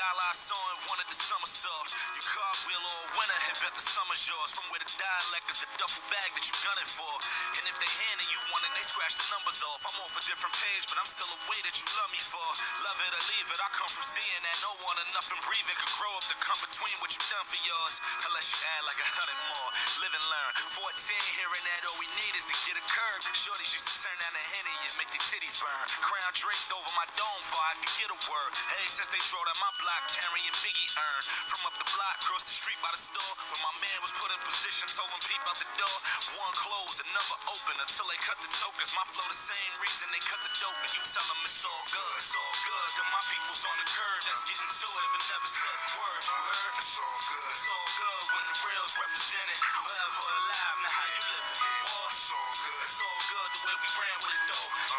smile I saw and wanted the summer saw. You cartwheel all winter and bet the summer's yours. From where the dialect is the duffel bag that you gunning for. And if they handing you one and they scratch the numbers off, I'm off a different page, but I'm still a way that you love me for. Love it or leave it, I come from seeing that no one or nothing breathing could grow up to come between what you done for yours. Unless you add like 100 more. Live and learn. 14, hearing that all we need is to get a curb. Shorties used to turn down the Henny and make their titties burn. Crown draped over my dome before I could get a word. Hey, since they drove down my block carrying Biggie urn. From up the block, across the street by the store, when my man was put in position, told him peep out the door. One closed, another open until they cut the tokens. My flow the same reason they cut the dope, and you tell them it's all good. It's all good. Then my people's on the curb that's getting to it, but never said a word. You heard? It's all good. It's all good when the real's represented. Forever alive, now how you living? It's all good. It's all good the way we ran with it though.